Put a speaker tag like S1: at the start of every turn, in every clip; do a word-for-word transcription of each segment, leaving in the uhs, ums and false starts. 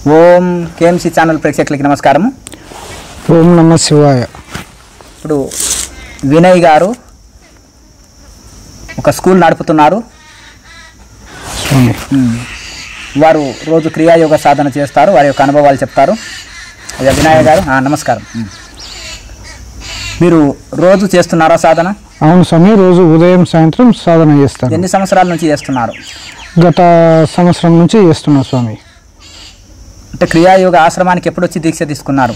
S1: ఓం KMC channel ప్రేక్షకులకి నమస్కారం.
S2: ఓం నమ శివాయ.
S1: ఇప్పుడు వినయ్ గారు ఒక స్కూల్ నడుపుతున్నారు. వారు రోజు క్రియాయోగ సాధన చేస్తారు, వారి యొక్క అనుభవాలు చెప్తారు. అదే వినయ్ గారు నమస్కారం. మీరు రోజు చేస్తున్నారా సాధన?
S2: అవును స్వామి, రోజు ఉదయం సాయంత్రం సాధన చేస్తారు.
S1: ఎన్ని సంవత్సరాల నుంచి చేస్తున్నారు?
S2: గత సంవత్సరం నుంచి చేస్తున్నా స్వామి.
S1: అంటే క్రియాయోగ ఆశ్రమానికి ఎప్పుడు వచ్చి దీక్ష తీసుకున్నారు?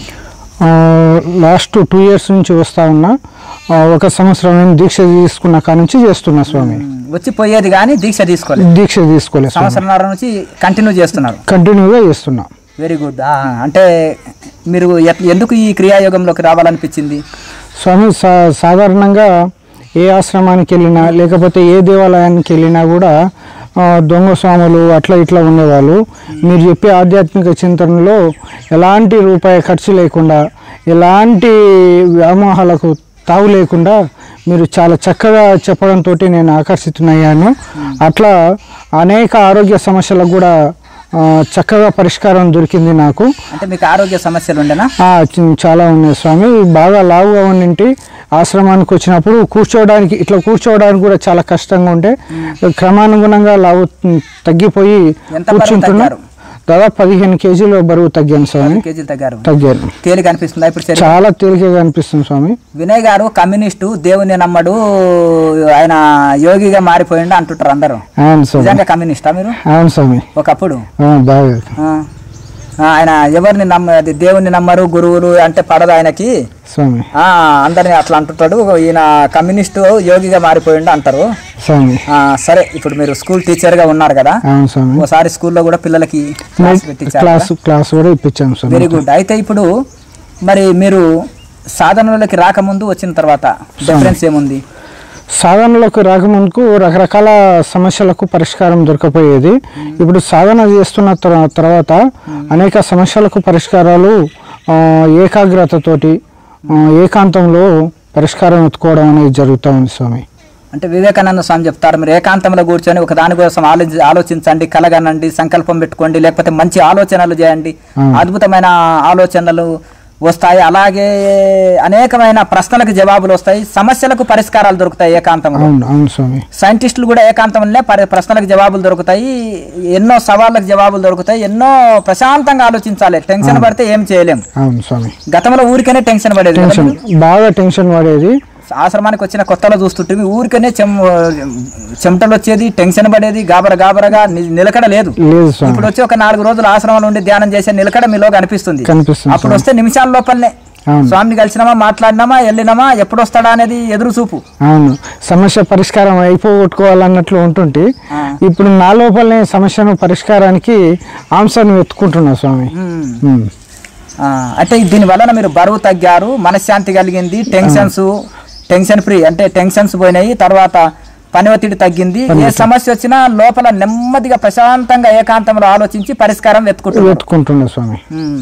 S2: లాస్ట్ టూ ఇయర్స్ నుంచి వస్తా ఉన్నా. ఒక సంవత్సరం దీక్ష తీసుకున్న కాడ నుంచి చేస్తున్నా స్వామి.
S1: వచ్చి పోయేది కానీ దీక్ష తీసుకోలేదు?
S2: దీక్ష తీసుకోలేదు.
S1: సంవత్సరంన్నర నుంచి కంటిన్యూ చేస్తున్నారు?
S2: కంటిన్యూగా చేస్తున్నా.
S1: Very good. అంటే మీరు ఎందుకు ఈ క్రియాయోగంలోకి రావాలనిపించింది?
S2: స్వామి, సా సాధారణంగా ఏ ఆశ్రమానికి వెళ్ళినా లేకపోతే ఏ దేవాలయానికి వెళ్ళినా కూడా దొంగ స్వాములు అట్లా ఇట్లా ఉండేవాళ్ళు. మీరు చెప్పే ఆధ్యాత్మిక చింతనలో ఎలాంటి రూపాయి ఖర్చు లేకుండా, ఎలాంటి వ్యామోహాలకు తావు లేకుండా మీరు చాలా చక్కగా చెప్పడంతో నేను ఆకర్షితునయ్యాను. అట్లా అనేక ఆరోగ్య సమస్యలకు కూడా చక్కగా పరిష్కారం దొరికింది నాకు.
S1: అంటే మీకు ఆరోగ్య సమస్యలు ఉండేనా?
S2: చాలా ఉన్నాయి స్వామి. బాగా లావుగా ఉండింటి ఆశ్రమానికి వచ్చినప్పుడు కూర్చోవడానికి ఇట్లా కూర్చోవడానికి కూడా చాలా కష్టంగా ఉంటే క్రమానుగుణంగా లావు తగ్గిపోయి కూర్చుంటున్నారు. దాదాపు పదిహేను కేజీలు బరువు తగ్గాను స్వామి. తగ్గాను.
S1: తేలిక అనిపిస్తుంది ఇప్పుడు?
S2: చాలా తేలికగా అనిపిస్తుంది స్వామి.
S1: వినయ్ గారు కమ్యూనిస్టు, దేవుని నమ్మడు, ఆయన యోగిగా మారిపోయిండు అంటుంటారు అందరూ.
S2: అవును స్వామి.
S1: నిజంగా కమ్యూనిస్టా మీరు?
S2: అవును స్వామి.
S1: ఒకప్పుడు
S2: బాగా
S1: ఆయన ఎవరిని నమ్మ దేవుని నమ్మరు, గురువులు అంటే పడదు ఆయనకి
S2: స్వామి.
S1: అందరిని అట్లా అంటుంటాడు. ఈయన కమ్యూనిస్టు యోగిగా మారిపోయిండు అంటారు
S2: స్వామి.
S1: సరే, ఇప్పుడు మీరు స్కూల్ టీచర్ గా ఉన్నారు కదా, ఒకసారి స్కూల్లో కూడా పిల్లలకి
S2: క్లాస్ కూడా ఇప్పించాము.
S1: Very good. అయితే ఇప్పుడు మరి మీరు సాధనలోకి రాకముందు వచ్చిన తర్వాత డిఫరెన్స్ ఏముంది?
S2: సాధనలకు రాకముందుకు రకరకాల సమస్యలకు పరిష్కారం దొరకపోయేది. ఇప్పుడు సాధన చేస్తున్న తర్వాత అనేక సమస్యలకు పరిష్కారాలు ఏకాగ్రతతోటి ఏకాంతంలో పరిష్కారం ఎత్తుకోవడం అనేది జరుగుతూ ఉంది స్వామి.
S1: అంటే వివేకానంద స్వామి చెప్తారు, మీరు ఏకాంతంలో కూర్చొని ఒక దాని కోసం ఆలోచి ఆలోచించండి, కలగనండి, సంకల్పం పెట్టుకోండి, లేకపోతే మంచి ఆలోచనలు చేయండి, అద్భుతమైన ఆలోచనలు వస్తాయి. అలాగే అనేకమైన ప్రశ్నలకు జవాబులు వస్తాయి, సమస్యలకు పరిష్కారాలు దొరుకుతాయి ఏకాంతంలో. సైంటిస్టులు కూడా ఏకాంతంలో ప్రశ్నలకు జవాబులు దొరుకుతాయి, ఎన్నో సవాళ్ళకు జవాబులు దొరుకుతాయి. ఎన్నో ప్రశాంతంగా ఆలోచించాలి. టెన్షన్ పడితే ఏం చేయలేం. గతంలో ఊరికనే టెన్షన్ పడేది,
S2: బాగా టెన్షన్ పడేది.
S1: ఆశ్రమానికి వచ్చిన కొత్తలో చూస్తుంటే ఊరికనే చెం చెమటలు వచ్చేది, టెన్షన్ పడేది, గాబర గాబరగా నిలకడ లేదు. ఇప్పుడు వచ్చి ఒక నాలుగు రోజులు ఆశ్రమంలో ఉండి ధ్యానం చేసే నిలకడ మీలో కనిపిస్తుంది. అప్పుడు వస్తే నిమిషాల లోపలనే స్వామిని కలిసినామా, మాట్లాడినామా, వెళ్ళినామా, ఎప్పుడు వస్తాడా అనేది ఎదురు చూపు.
S2: అవును, సమస్య పరిష్కారం అయిపోగొట్టుకోవాలన్నట్లు ఉంటుంటే ఇప్పుడు నా లోపలనే సమస్యను పరిష్కారానికి ఆంశాన్ని వెతుకుంటున్నా స్వామి.
S1: అంటే దీని వలన మీరు బరువు తగ్గారు, మనశ్శాంతి కలిగింది, టెన్షన్స్ టెన్షన్ ఫ్రీ అంటే టెన్షన్స్ పోయినాయి, తర్వాత పని ఒత్తిడి తగ్గింది. ఏ సమస్య వచ్చినా లోపల నెమ్మదిగా ప్రశాంతంగా ఏకాంతంలో ఆలోచించి పరిష్కారం
S2: వెతుకుంటున్నా స్వామి.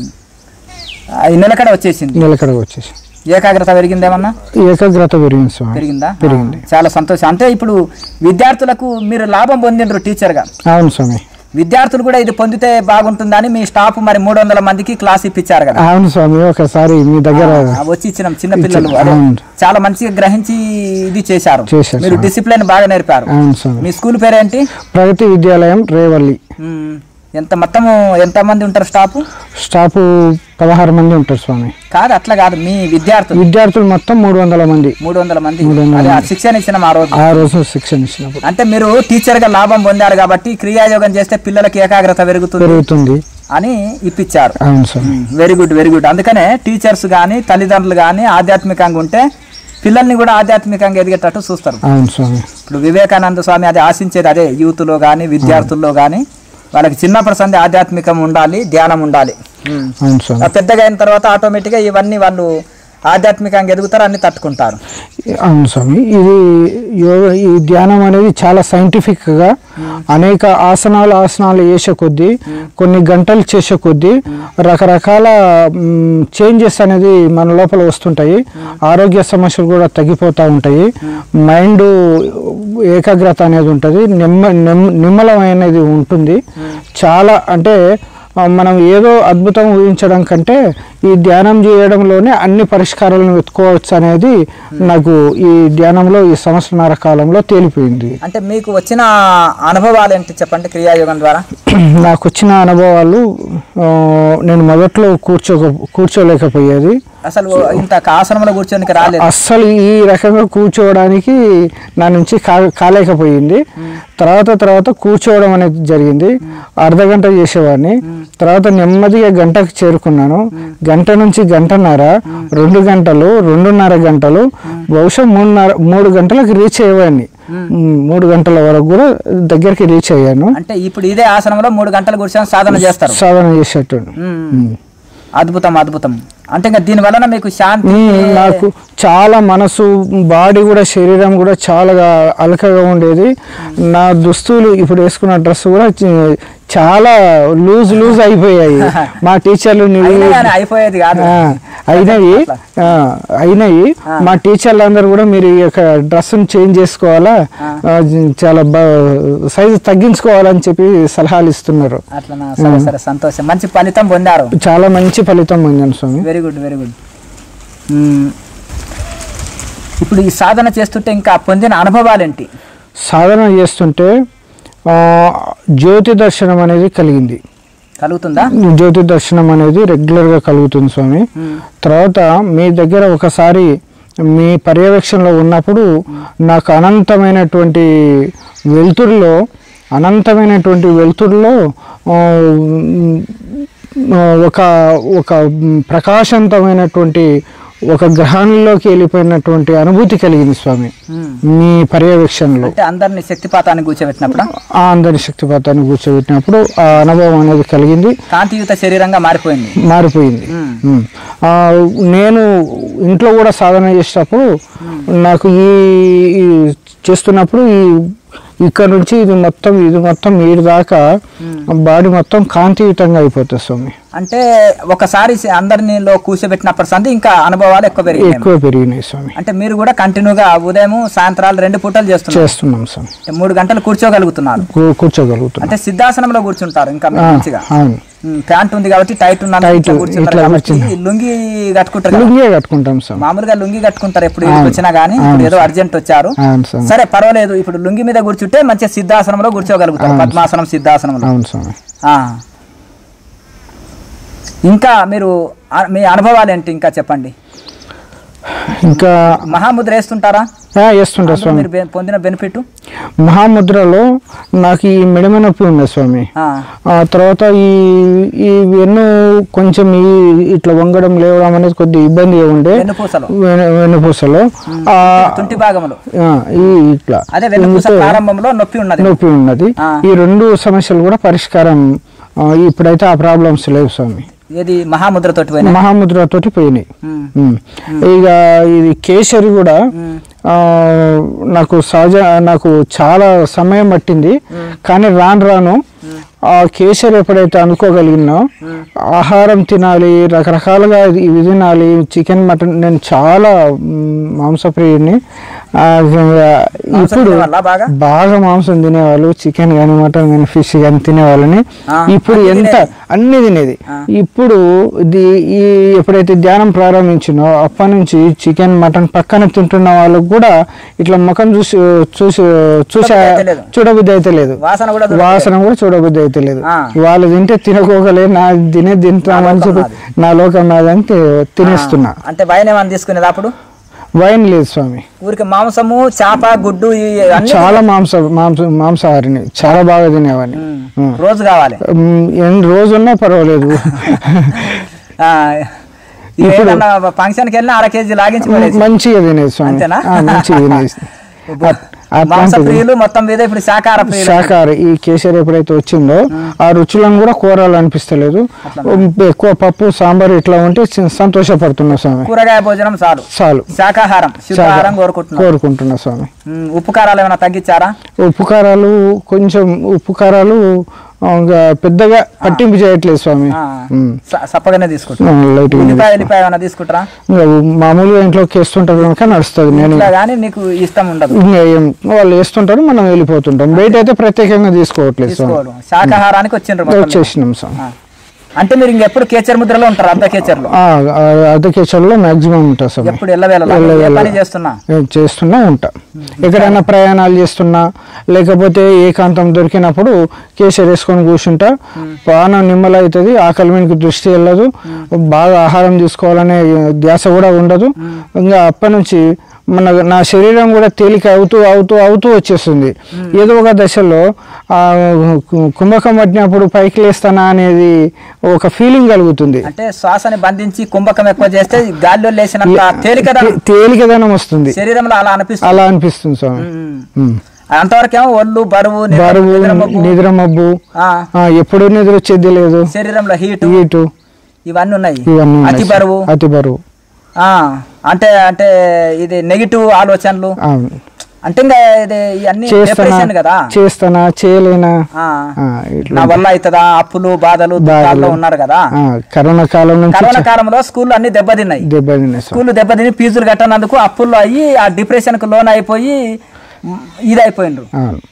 S1: నిలకడ వచ్చేసింది.
S2: నిలకడ వచ్చేసి
S1: ఏకాగ్రత పెరిగిందేమన్నా?
S2: ఏకాగ్రత పెరిగింది స్వామి.
S1: పెరిగిందా?
S2: పెరిగింది.
S1: చాలా సంతోషం. అంటే ఇప్పుడు విద్యార్థులకు మీరు లాభం పొందిండ్రు టీచర్ గా.
S2: అవును స్వామి.
S1: విద్యార్థులు కూడా ఇది పొందితే బాగుంటుందని మీ స్టాఫ్ మరి మూడు వందల మందికి క్లాస్ ఇప్పించారు కదా?
S2: అవును స్వామి. ఒకసారి మీ దగ్గర
S1: వచ్చి ఇచ్చిన చిన్న పిల్లలు చాలా మంచిగా గ్రహించి ఇది చేశారు. మీరు డిసిప్లిన్ బాగా నేర్పారు. మీ స్కూల్ పేరేంటి?
S2: ప్రగతి విద్యాలయం రేవల్లి.
S1: ఎంత మొత్తము ఎంత మంది ఉంటారు స్టాఫ్?
S2: స్టాఫ్ పదహారు మంది ఉంటారు స్వామి.
S1: కాదు, అట్లా కాదు, మీ విద్యార్థులు
S2: విద్యార్థులు మొత్తం మూడు వందల మంది.
S1: మూడు వందల మంది శిక్షణ ఇచ్చిన ఆ రోజు
S2: ఆ రోజు శిక్షణ ఇచ్చినప్పుడు.
S1: అంటే మీరు టీచర్ గా లాభం పొందారు కాబట్టి క్రియాయోగం చేస్తే పిల్లలకి ఏకాగ్రత పెరుగుతుంది
S2: పెరుగుతుంది
S1: అని ఇప్పించారు.
S2: అవును sir.
S1: Very good, very good. అందుకనే టీచర్స్ కానీ తల్లిదండ్రులు కానీ ఆధ్యాత్మికంగా ఉంటే పిల్లల్ని కూడా ఆధ్యాత్మికంగా ఎదిగేటట్టు చూస్తారు.
S2: అవును స్వామి.
S1: ఇప్పుడు వివేకానంద స్వామి అది ఆశించేది అదే, యూత్ లో కానీ విద్యార్థుల్లో కానీ వాళ్ళకి చిన్నప్పటి సంది ఆధ్యాత్మికం ఉండాలి, ధ్యానం ఉండాలి. పెద్దగా అయిన తర్వాత ఆటోమేటిక్గా ఇవన్నీ వాళ్ళు ఆధ్యాత్మికంగా ఎదుగుతారు, అన్ని తట్టుకుంటారు.
S2: అవును స్వామి. ఇది యోగ ఈ ధ్యానం అనేది చాలా సైంటిఫిక్గా అనేక ఆసనాలు ఆసనాలు వేసే కొద్దీ కొన్ని గంటలు చేసే కొద్దీ రకరకాల చేంజెస్ అనేది మన లోపల వస్తుంటాయి. ఆరోగ్య సమస్యలు కూడా తగ్గిపోతూ ఉంటాయి. మైండ్ ఏకాగ్రత అనేది ఉంటుంది, నిమ్మ నిమ్మలం అనేది ఉంటుంది. చాలా అంటే మనం ఏదో అద్భుతం ఊహించడం కంటే ఈ ధ్యానం చేయడంలోనే అన్ని పరిష్కారాలను వెతుకోవచ్చు అనేది నాకు ఈ ధ్యానంలో ఈ సంవత్సరాల కాలంలో తేలిపోయింది.
S1: అంటే మీకు వచ్చిన అనుభవాలు ఏంటి చెప్పండి క్రియాయోగం ద్వారా?
S2: నాకు వచ్చిన అనుభవాలు, నేను మొదట్లో కూర్చో కూర్చోలేకపోయేది,
S1: అసలు ఇంత ఆసనంలో కూర్చోనికి రాలేదు,
S2: అస్సలు ఈ రకంగా కూర్చోవడానికి నా నుంచి కా కాలేకపోయింది. తర్వాత తర్వాత కూర్చోవడం అనేది జరిగింది. అర్ధ గంట చేసేవాడిని, తర్వాత నెమ్మదిగా గంటకు చేరుకున్నాను. గంట నుంచి గంటన్నర, రెండు గంటలు, రెండున్నర గంటలు, బహుశా మూడున్నర మూడు గంటలకు రీచ్ అయ్యేవాడిని. మూడు గంటల వరకు కూడా దగ్గరికి రీచ్ అయ్యాను.
S1: అంటే ఇప్పుడు ఇదే ఆసనంలో మూడు గంటలు కూర్చొని సాధన చేస్తారు,
S2: సాధన చేసేట్టు.
S1: అద్భుతం అద్భుతం. అంటే ఇంకా దీని వలన మీకు శాంతి,
S2: నాకు చాలా మనసు, బాడీ కూడా, శరీరం కూడా చాలా అలకగా ఉండేది. నా దుస్తులు ఇప్పుడు వేసుకున్న డ్రెస్ కూడా చాలా లూజ్ లూజ్ అయిపోయాయి. మా టీచర్లు
S1: అయిపోయేది కాదు,
S2: అయినవి అయినవి మా టీచర్లు అందరూ కూడా మీరు ఈ యొక్క డ్రెస్సును చేంజ్ చేసుకోవాలా, చాలా సైజు తగ్గించుకోవాలని చెప్పి సలహాలు ఇస్తున్నారు.
S1: అట్లా సరే సరే సంతోషం. మంచి ఫలితం పొందారు,
S2: చాలా మంచి ఫలితం పొందాను స్వామి.
S1: Very good very good. ఇప్పుడు ఈ సాధన చేస్తుంటే ఇంకా పొందిన అనుభవాలు ఏంటి?
S2: సాధన చేస్తుంటే జ్యోతి దర్శనం అనేది కలిగింది.
S1: కలుగుతుందా?
S2: జ్యోతి దర్శనం అనేది రెగ్యులర్గా కలుగుతుంది స్వామి. తర్వాత మీ దగ్గర ఒకసారి మీ పర్యవేక్షణలో ఉన్నప్పుడు నాకు అనంతమైనటువంటి వెలుతురులో అనంతమైనటువంటి వెలుతురులో ఒక ఒక ప్రకాశవంతమైనటువంటి ఒక గ్రహణంలోకి వెళ్ళిపోయినటువంటి అనుభూతి కలిగింది స్వామి మీ పర్యవేక్షణలో.
S1: అందరిని శక్తిపాతాన్ని కూర్చోబెట్టినప్పుడు
S2: అందరిని శక్తిపాతాన్ని కూర్చోబెట్టినప్పుడు ఆ అనుభవం అనేది కలిగింది.
S1: కాంతియుత శరీరంగా మారిపోయింది
S2: మారిపోయింది నేను ఇంట్లో కూడా సాధన చేసేటప్పుడు నాకు ఈ చేస్తున్నప్పుడు ఈ ఇక్కడ నుంచి ఇది మొత్తం ఇది మొత్తం ఏడు దాకా బాడీ మొత్తం కాంతియుతంగా అయిపోతుంది స్వామి.
S1: అంటే ఒకసారి అందరిలో కూర్చోబెట్టినప్పటి సంది ఇంకా అనుభవాలు ఎక్కువ పెరిగి
S2: ఎక్కువ పెరిగినాయి స్వామి.
S1: అంటే మీరు కూడా కంటిన్యూగా ఉదయం సాయంత్రాలు రెండు పూటలు చేస్తున్నారు?
S2: చేస్తున్నాం స్వామి.
S1: మూడు గంటలు కూర్చోగలుగుతున్నారు?
S2: కూర్చోగలుగుతున్నాం.
S1: అంటే సిద్ధాసనంలో కూర్చుంటారు ఇంకా మంచిగా. ప్యాంట్ ఉంది కాబట్టి టైట్ ఉన్నది, లుంగి కట్టుకుంటారు?
S2: లుంగి కట్టుకుంటాం సార్.
S1: మామూలుగా లుంగి కట్టుకుంటారు ఎప్పుడు వచ్చినా గానీ, ఇప్పుడు ఏదో అర్జెంట్ వచ్చారు సరే పర్వాలేదు. ఇప్పుడు లుంగి మీద కూర్చుంటే మంచిగా సిద్ధాసనంలో కూర్చోగలుగుతారు, పద్మాసనం సిద్ధాసనంలో. ఇంకా మీరు మీ అనుభవాలు ఏంటి ఇంకా చెప్పండి.
S2: ఇంకా
S1: మహాముద్ర వేస్తుంటారా?
S2: వేస్తుంటా స్వామి.
S1: మీరు పొందిన బెనిఫిట్?
S2: మహాముద్రలో నాకు ఈ మెడమ నొప్పి ఉంది స్వామి. ఆ తర్వాత ఈ ఈ వెన్ను కొంచెం ఈ ఇట్లా వంగడం లేవడం అనేది కొద్దిగా ఇబ్బందిగా ఉండే వెన్నుపూసలో
S1: తుంటి భాగంలో
S2: ఈ ఇట్లా
S1: ప్రారంభంలో నొప్పి ఉన్నది
S2: నొప్పి ఉన్నది. ఈ రెండు సమస్యలు కూడా పరిష్కారం ఇప్పుడైతే ఆ ప్రాబ్లమ్స్ లేవు స్వామి.
S1: ఏది మహాముద్రతోటి
S2: మహాముద్రతోటి పోయినాయి. ఇక ఇది కేసరి కూడా నాకు సహజ నాకు చాలా సమయం పట్టింది, కానీ రాను రాను ఆ కేసరి ఎప్పుడైతే అనుకోగలిగినా ఆహారం తినాలి, రకరకాలుగా ఇవి తినాలి, చికెన్ మటన్, నేను చాలా మాంసప్రియుడిని. ఇప్పుడు బాగా మాంసం తినేవాళ్ళు, చికెన్ కానీ మటన్ కానీ ఫిష్ కానీ తినేవాళ్ళని. ఇప్పుడు ఎంత అన్ని తినేది. ఇప్పుడు ఈ ఎప్పుడైతే ధ్యానం ప్రారంభించినో అప్పటి నుంచి చికెన్ మటన్ పక్కన తింటున్న వాళ్ళకు కూడా ఇట్లా ముఖం చూసి చూసి చూసా చూడబుద్ధి అయితే లేదు, వాసన కూడా చూడబుద్ధి అయితే లేదు. వాళ్ళు తింటే తినకోగలే, నా తినే తింటామని చెప్పి నా లోకం నాదని తినేస్తున్నా.
S1: అంటే వైన్ ఏమని తీసుకునేది అప్పుడు?
S2: వైన్ లేదు స్వామి.
S1: ఊరికి మాంసము, చేప, గుడ్డు
S2: చాలా మాంస మాంస మాంసాహారిని చాలా బాగా తినేవాడిని.
S1: రోజు కావాలి,
S2: రోజు ఉన్నా పర్వాలేదు.
S1: ఇప్పుడు ఫంక్షన్కి వెళ్ళినా అర కేజీ లాగించి
S2: మంచిగా తినేది స్వామి, మంచిగా తినేది.
S1: మొత్తం మీద ఇప్పుడు శాకాహార
S2: శాకాహార ఈ కేసరి ఎప్పుడైతే వచ్చిందో ఆ రుచులను కూడా కూరలు అనిపిస్తలేదు. ఎక్కువ పప్పు సాంబార్ ఇట్లా ఉంటే సంతోషపడుతున్నా స్వామి.
S1: కూరగాయ భోజనం చాలు
S2: చాలు
S1: శాకాహారం శాకాహారం
S2: కోరుకుంటున్నా స్వామి.
S1: ఉప్పు కారాలు ఏమైనా తగ్గించారా?
S2: ఉప్పు కారాలు కొంచెం ఉప్పు కారాలు పెద్దగా పట్టింపు చేయట్లేదు స్వామి.
S1: సప్పగానే తీసుకుంటారా? తీసుకుంటారా?
S2: మామూలుగా ఇంట్లోకి వేస్తుంటారు కనుక నడుస్తుంది. నేను
S1: నీకు ఇష్టం ఉండదు,
S2: వాళ్ళు వేస్తుంటారు, మనం వెళ్ళిపోతుంటాం. బయట అయితే ప్రత్యేకంగా తీసుకోవట్లేదు.
S1: శాకాహారానికి వచ్చిండ్రు
S2: వచ్చేసినాం స్వామి.
S1: అంటే మీరు ఇంకెప్పుడు కేచర్ ముద్రలో ఉంటారు? అర్ధ కేచర్లో?
S2: అర్ధ కేచర్లో మాక్సిమం ఉంటా సార్.
S1: ఎప్పుడు ఎల్లవేళ చేస్తున్నా
S2: చేస్తున్నా ఉంటా. ఎక్కడైనా ప్రయాణాలు చేస్తున్నా లేకపోతే ఏకాంతం దొరికినప్పుడు కేసర్ వేసుకొని కూర్చుంటా. ప్రాణం నిమ్మల అవుతుంది, ఆకలి మీదకి దృష్టి వెళ్ళదు, బాగా ఆహారం తీసుకోవాలనే ధ్యాస కూడా ఉండదు. ఇంకా అప్పటి నుంచి మన నా శరీరం కూడా తేలిక అవుతూ అవుతూ అవుతూ వచ్చేస్తుంది. ఏదో ఒక దశలో ఆ కుంభకం పట్టినప్పుడు పైకి లేస్తానా అనేది ఒక ఫీలింగ్ కలుగుతుంది.
S1: అంటే శ్వాసని బంధించి కుంభకం ఎక్కువ చేస్తే గాల్లో లేచిన
S2: తేలికదనం వస్తుంది
S1: శరీరంలో, అలా అనిపిస్తుంది.
S2: అలా అనిపిస్తుంది స్వామి.
S1: అంతవరకేమో ఒళ్ళు బరువు
S2: బరువు నిద్ర మబ్బు, ఎప్పుడు నిద్ర వచ్చేది లేదు,
S1: శరీరంలో హీటు
S2: హీటు
S1: ఇవన్నీ ఉన్నాయి.
S2: ఇవన్నీ
S1: అతి బరువు
S2: అతి బరువు
S1: అంటే అంటే ఇది నెగిటివ్ ఆలోచనలు. అంటే ఇంకా ఇది ఇవన్నీ డిప్రెషన్ కదా.
S2: చేస్తానా చేయలేనా,
S1: నా వల్ల అవుతుందా, అప్పులు బాధలు దుఃఖాల్లో ఉన్నారు కదా.
S2: కరోనా కాలం నుంచి
S1: కరోనా కాలంలో స్కూల్ అన్ని దెబ్బతిన్నాయి.
S2: దెబ్బతిన్నాయి
S1: స్కూల్ దెబ్బతిని ఫీజులు కట్టనందుకు అప్పుల్లో అయ్యి ఆ డిప్రెషన్ కు లోన్ అయిపోయి ఇది అయిపోయిండ్రు.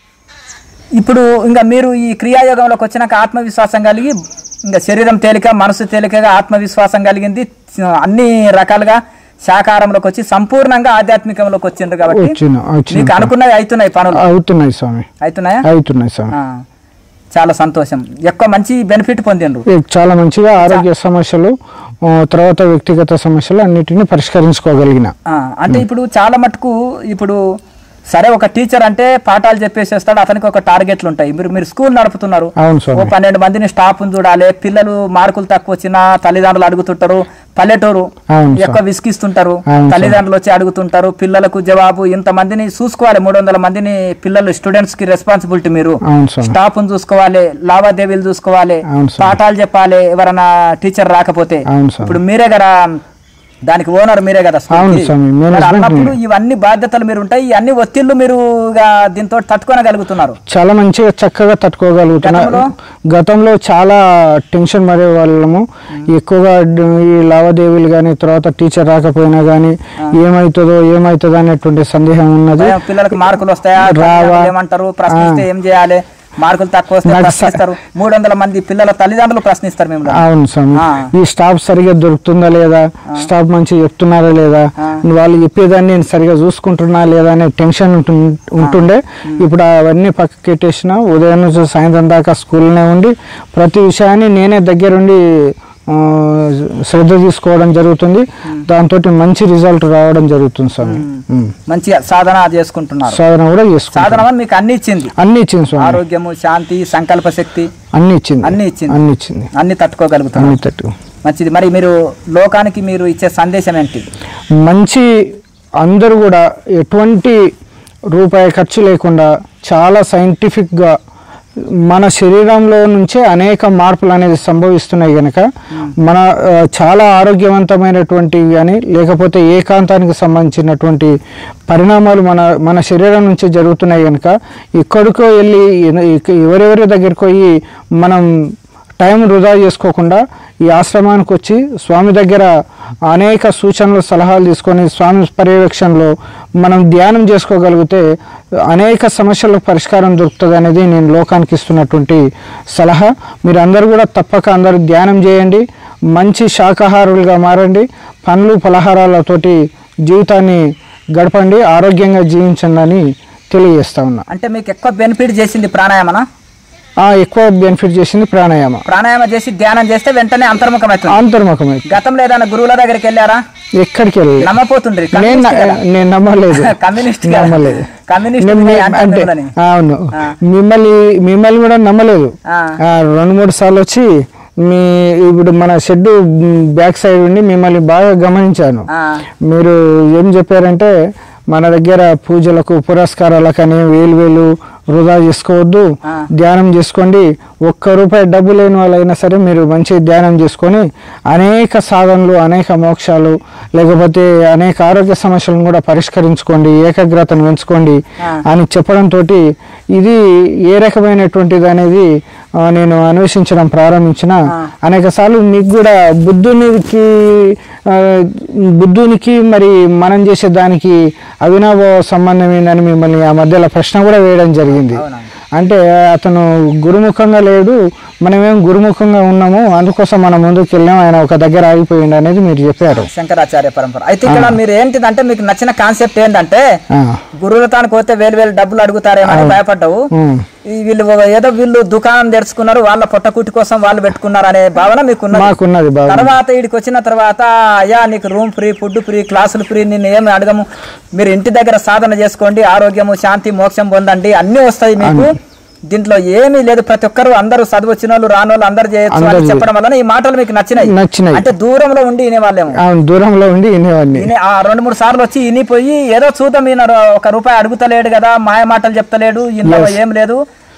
S1: ఇప్పుడు ఇంకా మీరు ఈ క్రియాయోగంలోకి వచ్చినాక ఆత్మవిశ్వాసం కలిగి ఇంకా శరీరం తేలిక, మనసు తేలికగా ఆత్మవిశ్వాసం కలిగింది. అన్ని రకాలుగా శాకారంలోకి వచ్చి సంపూర్ణంగా ఆధ్యాత్మికంలోకి వచ్చిండ్రు కాబట్టి మీకు అనుకున్నవి అవుతున్నాయి, పనులు
S2: అవుతున్నాయి స్వామి.
S1: అవుతున్నాయా?
S2: అవుతున్నాయి స్వామి.
S1: చాలా సంతోషం. ఎక్కువ మంచి బెనిఫిట్ పొందిండ్రు.
S2: చాలా మంచిగా ఆరోగ్య సమస్యలు, తర్వాత వ్యక్తిగత సమస్యలు అన్నిటిని పరిష్కరించుకోగలిగిన.
S1: అంటే ఇప్పుడు చాలా మటుకు ఇప్పుడు సరే ఒక టీచర్ అంటే పాఠాలు చెప్పేసేస్తాడు, అతనికి ఒక టార్గెట్లు ఉంటాయి. మీరు మీరు స్కూల్ నడుపుతున్నారు, ఓ పన్నెండు మందిని స్టాఫ్ చూడాలి, పిల్లలు మార్కులు తక్కువ వచ్చినా తల్లిదండ్రులు అడుగుతుంటారు, పల్లెటూరు ఎక్కువ విసిగిస్తుంటారు, తల్లిదండ్రులు వచ్చి అడుగుతుంటారు, పిల్లలకు జవాబు ఇంత మందిని చూసుకోవాలి, మూడు వందల మందిని పిల్లలు స్టూడెంట్స్ కి రెస్పాన్సిబిలిటీ, మీరు స్టాఫ్ చూసుకోవాలి, లావాదేవీలు చూసుకోవాలి, పాఠాలు చెప్పాలి ఎవరైనా టీచర్ రాకపోతే. ఇప్పుడు మీరే కదా దానికి ఓనర్, మీరే కదా. అన్నప్పుడు ఇవన్నీ బాధ్యతలు మీరు ఉంటాయి, ఇవన్నీ ఒత్తిళ్లు మీరు దీంతో తట్టుకోగలుగుతున్నారు.
S2: చాలా మంచిగా చక్కగా తట్టుకోగలుగుతున్నారు. గతంలో చాలా టెన్షన్ పడే వాళ్ళము, ఎక్కువగా ఈ లావాదేవీలు కానీ తర్వాత టీచర్ రాకపోయినా కానీ ఏమవుతుందో ఏమవుతుందో అనేటువంటి సందేహం ఉన్నది.
S1: పిల్లలకు మార్కులు వస్తాయా రావా, ఏమంటారు, ప్రశ్నిస్తే ఏం చేయాలి, మార్కులు తక్కువ వస్తే ప్రశ్నిస్తారు, మూడు వందల మంది పిల్లల తల్లిదండ్రులు ప్రశ్నిస్తారు మేము.
S2: అవును స్వామి, ఈ స్టాఫ్ సరిగా దొరుకుతుందా లేదా, స్టాఫ్ మంచిగా చెప్తున్నారా లేదా, వాళ్ళు చెప్పేదాన్ని నేను సరిగా చూసుకుంటున్నా లేదా అనే టెన్షన్ ఉంటుండే. ఇప్పుడు అవన్నీ పక్కకి పెట్టేసిన, ఉదయం నుంచి సాయంత్రం దాకా స్కూల్నే ఉండి ప్రతి విషయాన్ని నేనే దగ్గరుండి శ్రద్ధ తీసుకోవడం జరుగుతుంది. దాంతో మంచి రిజల్ట్ రావడం జరుగుతుంది స్వామి.
S1: మంచిగా సాధన చేసుకుంటున్నారు.
S2: సాధన కూడా చేసుకుంటున్నారు.
S1: సాధన మీకు అన్ని ఇచ్చింది,
S2: అన్ని ఇచ్చింది స్వామి.
S1: ఆరోగ్యము, శాంతి, సంకల్ప శక్తి
S2: అన్ని ఇచ్చింది,
S1: అన్ని ఇచ్చింది,
S2: అన్ని ఇచ్చింది,
S1: అన్ని తట్టుకోగలుగుతారు.
S2: అన్ని తట్టు
S1: మంచిది. మరి మీరు లోకానికి మీరు ఇచ్చే సందేశం ఏంటి?
S2: మంచి అందరూ కూడా ఎటువంటి రూపాయి ఖర్చు లేకుండా చాలా సైంటిఫిక్గా మన శరీరంలో నుంచే అనేక మార్పులు అనేది సంభవిస్తున్నాయి కనుక మన చాలా ఆరోగ్యవంతమైనటువంటివి కానీ లేకపోతే ఏకాంతానికి సంబంధించినటువంటి పరిణామాలు మన మన శరీరం నుంచి జరుగుతున్నాయి కనుక ఎక్కడికో వెళ్ళి ఎవరెవరి దగ్గరికి పోయి మనం టైం వృధా చేసుకోకుండా ఈ ఆశ్రమానికి వచ్చి స్వామి దగ్గర అనేక సూచనలు సలహాలు తీసుకొని స్వామి పర్యవేక్షణలో మనం ధ్యానం చేసుకోగలిగితే అనేక సమస్యలకు పరిష్కారం దొరుకుతుంది అనేది నేను లోకానికి ఇస్తున్నటువంటి సలహా. మీరు అందరూ కూడా తప్పక అందరూ ధ్యానం చేయండి, మంచి శాకాహారులుగా మారండి, పండ్లు ఫలహారాలతోటి జీవితాన్ని గడపండి, ఆరోగ్యంగా జీవించండి అని తెలియజేస్తా ఉన్నా.
S1: అంటే మీకు ఎక్కువ బెనిఫిట్ చేసింది ప్రాణాయామనా?
S2: ఎక్కువ బెనిఫిట్ చేసింది ప్రాణాయామ.
S1: ప్రాణాయామ చేసి ధ్యానం చేస్తే వెంటనే అంతర్ముఖం అవుతుంది.
S2: అంతర్ముఖం అవుతుంది.
S1: గతంలో ఏదైనా గురువుల దగ్గరికి వెళ్ళారా?
S2: ఎక్కడికి వెళ్ళి
S1: నమ్మపోతుండ్రి?
S2: నేను నమ్మలేదు,
S1: కమ్యూనిస్ట్
S2: నమ్మలేదు.
S1: కమ్యూనిస్ట్
S2: అంటే అవును, మిమ్మల్ని మిమ్మల్ని కూడా నమ్మలేదు. రెండు మూడు సార్లు వచ్చి మీ ఇప్పుడు మన షెడ్ బ్యాక్ సైడ్ ఉండి మిమ్మల్ని బాగా గమనించాను. మీరు ఏం చెప్పారంటే మన దగ్గర పూజలకు పురస్కారాలకని వేలు వేలు వృధా చేసుకోవద్దు, ధ్యానం చేసుకోండి, ఒక్క రూపాయి డబ్బు లేని వాళ్ళైనా సరే మీరు మంచి ధ్యానం చేసుకొని అనేక సాధనలు, అనేక మోక్షాలు, లేకపోతే అనేక ఆరోగ్య సమస్యలను కూడా పరిష్కరించుకోండి, ఏకాగ్రతను పెంచుకోండి అని చెప్పడంతో ఇది ఏ రకమైనటువంటిది అనేది నేను అన్వేషించడం ప్రారంభించిన. అనేక సార్లు మీకు కూడా బుద్ధునికి బుద్ధునికి మరి మనం చేసే దానికి అవినాభావ సంబంధం ఏందని మిమ్మల్ని ఆ మధ్యలో ప్రశ్న కూడా వేయడం జరిగింది. అంటే అతను గురుముఖంగా లేడు, మనమేం గురుముఖంగా ఉన్నాము, అందుకోసం మనం ముందుకు వెళ్ళాం, ఆయన ఒక దగ్గర ఆగిపోయింది అనేది మీరు చెప్పారు.
S1: శంకరాచార్య పరంపర. అయితే ఇక్కడ మీరు ఏంటిదంటే మీకు నచ్చిన కాన్సెప్ట్ ఏంటంటే గురువులతానికి పోతే వేలు వేలు డబ్బులు అడుగుతారేమని భయపడ్డావు. వీళ్ళు ఏదో వీళ్ళు దుకాణం తెరుచుకున్నారు, వాళ్ళ పొట్టకుటి కోసం వాళ్ళు పెట్టుకున్నారు అనే భావన మీకున్నది. తర్వాత వీడికి వచ్చిన తర్వాత అయ్యా నీకు రూమ్ ఫ్రీ, ఫుడ్ ఫ్రీ, క్లాసులు ఫ్రీ, నిన్ను ఏమి అడగము, మీరు ఇంటి దగ్గర సాధన చేసుకోండి, ఆరోగ్యము శాంతి మోక్షం పొందండి, అన్ని వస్తాయి మీకు, దీంట్లో ఏమీ లేదు, ప్రతి ఒక్కరు అందరూ చదువు వచ్చిన వాళ్ళు రాని వాళ్ళు అందరు చేయొచ్చు అని చెప్పడం వల్ల ఈ మాటలు మీకు నచ్చినాయి. నచ్చినాయి అంటే దూరంలో ఉండి వినేవాళ్ళేమో.
S2: దూరంలో ఉండి వినేవాడిని.
S1: ఆ రెండు మూడు సార్లు వచ్చి వినిపోయి ఏదో చూద్దాం, ఈయన ఒక రూపాయి అడుగుతలేడు కదా, మాయ మాటలు చెప్తలేడు, ఇందులో ఏం లేదు,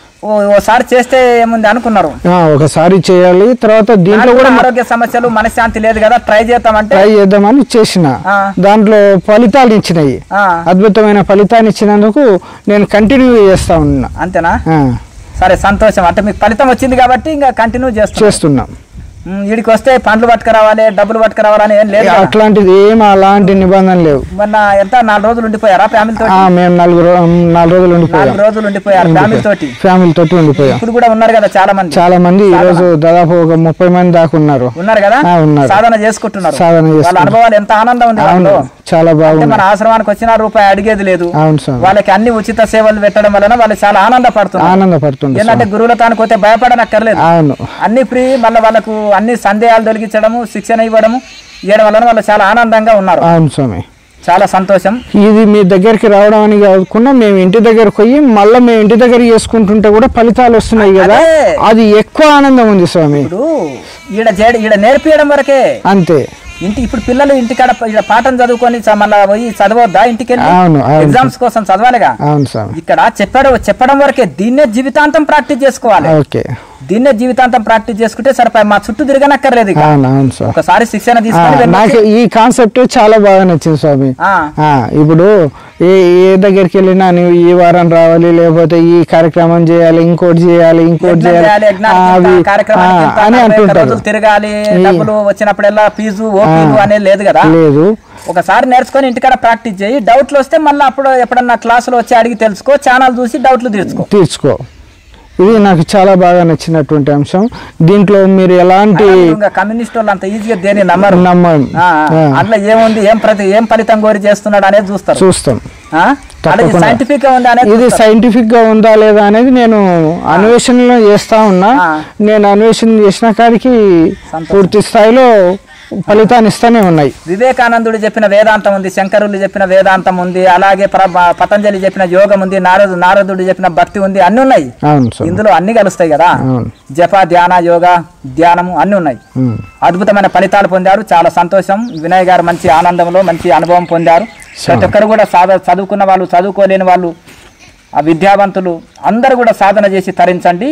S1: ఓసారి చేస్తే ఏముంది అనుకున్నారు.
S2: ఒకసారి చేయాలి, తర్వాత దీంట్లో కూడా
S1: ఆరోగ్య సమస్యలు మనశ్శాంతి లేదు కదా, ట్రై చేద్దామంటే
S2: ట్రై చేద్దామని చేసిన, దాంట్లో ఫలితాలు ఇచ్చినాయి, అద్భుతమైన ఫలితాన్ని ఇచ్చినందుకు నేను కంటిన్యూ చేస్తా ఉన్నా.
S1: అంతేనా? సరే సంతోషం. అంటే మీకు ఫలితం వచ్చింది కాబట్టి ఇంకా కంటిన్యూ చేస్తున్నాం. వీడికి వస్తే పండ్లు పట్టుకురావాలి, డబ్బులు పట్టుకురావాలని ఏం లేదు,
S2: అట్లాంటిది ఏం అలాంటి నిబంధన లేవు.
S1: మొన్న ఎంత నాలుగు రోజులు ఉండిపోయారా ఫ్యామిలీ తోటి?
S2: మేము నలుగురు నాలుగు రోజులు ఉండిపోయారు.
S1: నాలుగు రోజులు ఉండిపోయారు ఫ్యామిలీ తోటి.
S2: ఫ్యామిలీ తోటి ఉండిపోయారు.
S1: ఇప్పుడు కూడా ఉన్నారు కదా చాలా మంది.
S2: చాలా మంది ఈ రోజు దాదాపు ఒక ముప్పై మంది దాకా ఉన్నారు.
S1: ఉన్నారు కదా,
S2: ఉన్నారు,
S1: సాధన చేసుకుంటున్నారు.
S2: సాధన
S1: వాళ్ళ అనుభవాలు ఎంత ఆనందం ఉంది.
S2: చాలా బాగుంది.
S1: మన ఆశ్రమానికి వచ్చిన రూపాయి అడిగేది లేదు.
S2: అవును సార్.
S1: వాళ్ళకి అన్ని ఉచిత సేవలు పెట్టడం వలన వాళ్ళు చాలా ఆనందపడుతున్నారు.
S2: ఆనందపడుతుంది.
S1: ఏంటంటే గురువుల తానికి పోతే భయపడనక్కర్లేదు.
S2: అవును,
S1: అన్ని ఫ్రీ. మళ్ళీ వాళ్ళకు అన్ని సందేహాలు తొలగించడము, శిక్షణ ఇవ్వడము ఇవ్వడం వలన వాళ్ళు చాలా ఆనందంగా ఉన్నారు.
S2: అవును స్వామి,
S1: చాలా సంతోషం.
S2: ఇది మీ దగ్గరికి రావడం అని కాకుండా మేము ఇంటి దగ్గరకు పోయి మళ్ళీ మేము ఇంటి దగ్గర చేసుకుంటుంటే కూడా ఫలితాలు వస్తున్నాయి కదా, అది ఎక్కువ ఆనందం ఉంది స్వామి.
S1: ఇప్పుడు ఈడ ఈడ నేర్పియడం వరకే అంతే. ఇంటి ఇప్పుడు పిల్లలు ఇంటికాడ పాఠం చదువుకొని మళ్ళీ పోయి చదవద్దా ఇంటికి వెళ్ళి? ఎగ్జామ్స్ కోసం చదవాలిగా. ఇక్కడ చెప్పాడు చెప్పడం వరకే, దీన్నే జీవితాంతం ప్రాక్టీస్ చేసుకోవాలి. దీన్నే జీవితాంతం ప్రాక్టీస్ చేసుకుంటే సరిపోయి, మా చుట్టూ తిరగనక్కర్లేదు. ఒకసారి శిక్షణ తీసుకొని
S2: నాకు ఈ కాన్సెప్ట్ చాలా బాగా నచ్చింది స్వామి. ఇప్పుడు ఏ ఏ దగ్గరికి వెళ్ళినా నువ్వు ఈ వారం రావాలి, లేకపోతే ఈ కార్యక్రమం చేయాలి, ఇంకోటి చేయాలి, ఇంకోటి చేయాలి అని అంటుంటారు.
S1: తిరగాలి, డబ్బులు వచ్చినప్పుడల్లా ఫీజు ఓపీలు అనేది లేదు కదా.
S2: లేదు.
S1: ఒకసారి నేర్చుకొని ఇంటికాడ ప్రాక్టీస్ చేయి, డౌట్లు వస్తే మళ్ళీ అప్పుడు ఎప్పుడన్నా క్లాసులో వచ్చి అడిగి తెలుసుకో, ఛానల్ చూసి డౌట్లు తీర్చుకో
S2: తీర్చుకో ఇది నాకు చాలా బాగా నచ్చినటువంటి అంశం. దీంట్లో మీరు ఎలాంటి
S1: కమ్యూనిస్ట్ వాళ్ళు అంత ఈజీగా దేని నమ్మరు. నమ్మరు అట్లా ఏముంది, ఏం ప్రతి ఏం ఫలితం కోరి చేస్తున్నాడు అనేది చూస్తారు చూస్తాం సైంటిఫిక్ గా ఉందా అనేది.
S2: ఇది సైంటిఫిక్ గా ఉందా లేదా అనేది నేను అన్వేషణలో చేస్తా ఉన్నా. నేను అన్వేషణ చేసిన కాడికి పూర్తి స్థాయిలో ఫలితాన్ని ఇస్తానే ఉన్నాయి.
S1: వివేకానందుడు చెప్పిన వేదాంతం ఉంది, శంకరులు చెప్పిన వేదాంతం ఉంది, అలాగే పతంజలి చెప్పిన యోగం ఉంది, నారదు నారదుడు చెప్పిన భక్తి ఉంది, అన్ని ఉన్నాయి. ఇందులో అన్ని కలుస్తాయి కదా. జప, ధ్యాన, యోగ, ధ్యానము అన్ని ఉన్నాయి. అద్భుతమైన ఫలితాలు పొందారు. చాలా సంతోషం. వినయ్ గారు మంచి ఆనందంలో మంచి అనుభవం పొందారు. ప్రతి ఒక్కరు కూడా సాధ చదువుకున్న వాళ్ళు, చదువుకోలేని వాళ్ళు, ఆ విద్యావంతులు అందరూ కూడా సాధన చేసి తరించండి.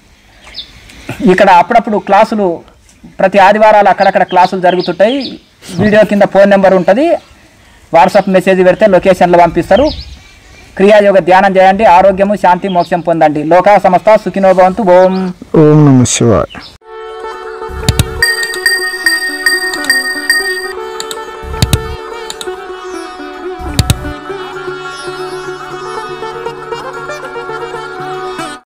S1: ఇక్కడ అప్పుడప్పుడు క్లాసులు ప్రతి ఆదివారాలు అక్కడక్కడ క్లాసులు జరుగుతుంటాయి. వీడియో కింద ఫోన్ నెంబర్ ఉంటుంది, వాట్సాప్ మెసేజ్ పెడితే లొకేషన్లో పంపిస్తారు. క్రియాయోగ ధ్యానం చేయండి, ఆరోగ్యము శాంతి మోక్షం పొందండి. లోకా సమస్త సుఖినో భవంతు. ఓం ఓం నమః శివాయ.